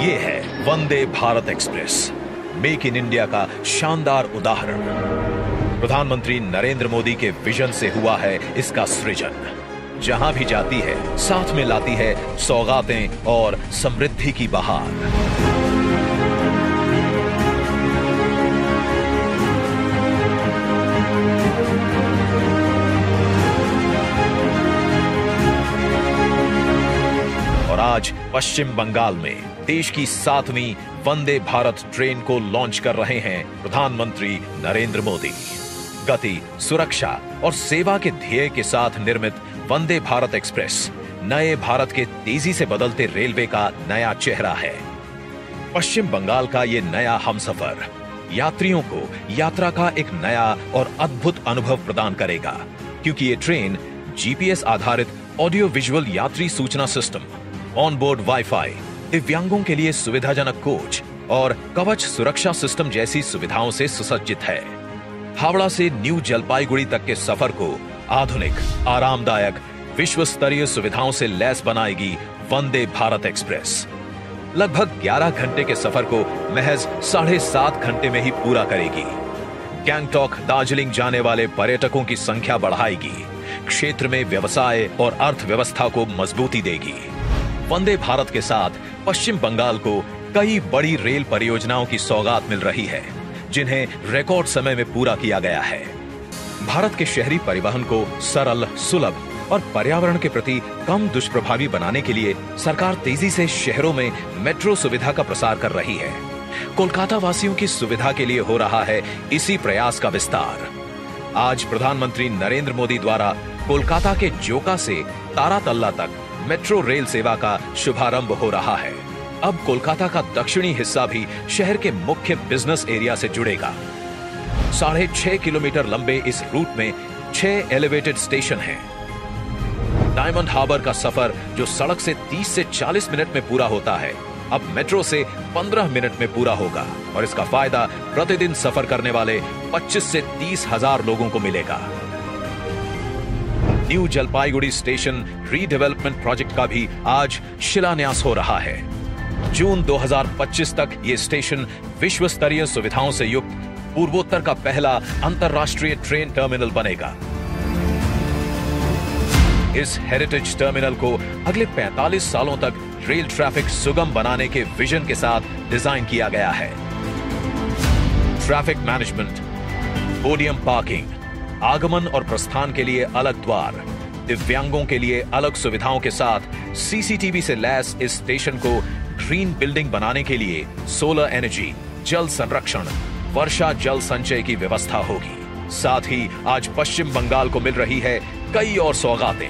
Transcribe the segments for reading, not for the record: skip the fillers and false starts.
ये है Vande Bharat express, make in India का शानदार उदाहरण। प्रधानमंत्री नरेंद्र मोदी के विजन से हुआ है इसका सृजन। जहां भी जाती है साथ में लाती है सौगातें और समृद्धि की बहार। और आज पश्चिम बंगाल में देश की 7वीं वंदे भारत ट्रेन को लॉन्च कर रहे हैं प्रधानमंत्री नरेंद्र मोदी। गति, सुरक्षा और सेवा के ध्येय के साथ निर्मित वंदे भारत एक्सप्रेस नए भारत के तेजी से बदलते रेलवे का नया चेहरा है। पश्चिम बंगाल का ये नया हमसफर यात्रियों को यात्रा का एक नया और अद्भुत अनुभव प्रदान करेगा, क्योंकि ये ट्रेन जीपीएस आधारित ऑडियो विजुअल यात्री सूचना सिस्टम, ऑनबोर्ड वाईफाई, दिव्यांगों के लिए सुविधाजनक कोच और कवच सुरक्षा सिस्टम जैसी सुविधाओं से सुसज्जित है। हावड़ा से न्यू जलपाईगुड़ी तक के सफर को आधुनिक, आरामदायक, विश्व स्तरीय सुविधाओं से लैस बनाएगी वंदे भारत एक्सप्रेस। लगभग 11 घंटे के सफर को महज 7.5 घंटे में ही पूरा करेगी। गैंगटॉक, दार्जिलिंग जाने वाले पर्यटकों की संख्या बढ़ाएगी, क्षेत्र में व्यवसाय और अर्थव्यवस्था को मजबूती देगी। वंदे भारत के साथ पश्चिम बंगाल को कई बड़ी रेल परियोजनाओं की सौगात मिल रही है, जिन्हें रिकॉर्ड समय में पूरा किया गया है। भारत के शहरी परिवहन को सरल, सुलभ और पर्यावरण के प्रति कम दुष्प्रभावी बनाने के लिए सरकार तेजी से शहरों में मेट्रो सुविधा का प्रसार कर रही है। कोलकाता वासियों की सुविधा के लिए हो रहा है इसी प्रयास का विस्तार। आज प्रधानमंत्री नरेंद्र मोदी द्वारा कोलकाता के जोका से तारातल्ला तक मेट्रो रेल सेवा का शुभारंभ हो रहा है। अब कोलकाता का दक्षिणी हिस्सा भी शहर के मुख्य बिजनेस एरिया से जुड़ेगा। 6.5 किलोमीटर लंबे इस रूट में 6 एलिवेटेड स्टेशन हैं। डायमंड हार्बर का सफर जो सड़क से 30 से 40 मिनट में पूरा होता है, अब मेट्रो से 15 मिनट में पूरा होगा और इसका फायदा प्रतिदिन सफर करने वाले 25 से 30 हजार लोगों को मिलेगा। New Jalpaiguri station redevelopment project का भी आज शिलान्यास हो रहा है। जून 2025 तक ये स्टेशन विश्व स्तरीय सुविधाओं से युक्त पूर्वोत्तर का पहला अंतरराष्ट्रीय ट्रेन टर्मिनल बनेगा। इस हेरिटेज टर्मिनल को अगले 45 सालों तक रेल ट्रैफिक सुगम बनाने के विजन के साथ डिजाइन किया गया है। ट्रैफिक मैनेजमेंट, पोडियम पार्किंग, आगमन और प्रस्थान के लिए अलग द्वार, दिव्यांगों के लिए अलग सुविधाओं के साथ सीसीटीवी से लैस इस स्टेशन को ग्रीन बिल्डिंग बनाने के लिए सोलर एनर्जी, जल संरक्षण, वर्षा जल संचय की व्यवस्था होगी। साथ ही आज पश्चिम बंगाल को मिल रही है कई और सौगातें।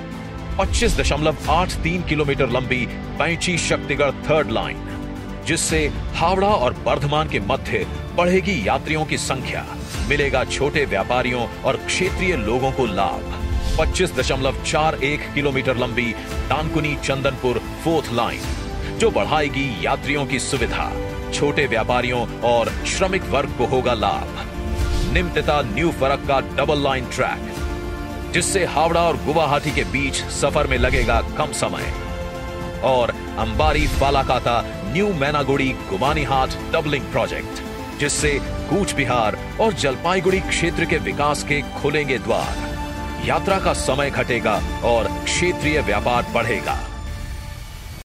25.83 किलोमीटर लंबी बैंची शक्तिगढ़ थर्ड लाइन, जिससे हावड़ा और बर्धमान के मध्य बढ़ेगी यात्रियों की संख्या, मिलेगा छोटे व्यापारियों और क्षेत्रीय लोगों को लाभ। 25.41 किलोमीटर लंबी डानकुनी चंदनपुर फोर्थ लाइन, जो बढ़ाएगी यात्रियों की सुविधा, छोटे व्यापारियों और श्रमिक वर्ग को होगा लाभ। Nimtita new Farakka double line track, जिससे हावड़ा और गुवाहाटी के बीच सफर में लगेगा कम समय। और Ambari Falakata new Mainaguri Gumanihat doubling project, जिससे कूच बिहार और जलपाईगुड़ी क्षेत्र के विकास के खुलेंगे द्वार। यात्रा का समय घटेगा और क्षेत्रीय व्यापार बढ़ेगा।